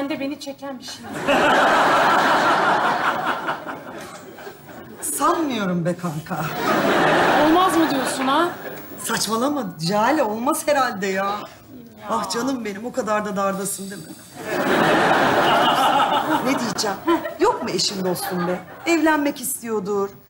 Normalde beni çeken bir şey. Sanmıyorum be kanka. Olmaz mı diyorsun ha? Saçmalama Cale, olmaz herhalde ya. Ah canım benim, o kadar da dardasın değil mi? Ne diyeceğim? Yok mu eşin dostum be? Evlenmek istiyordur.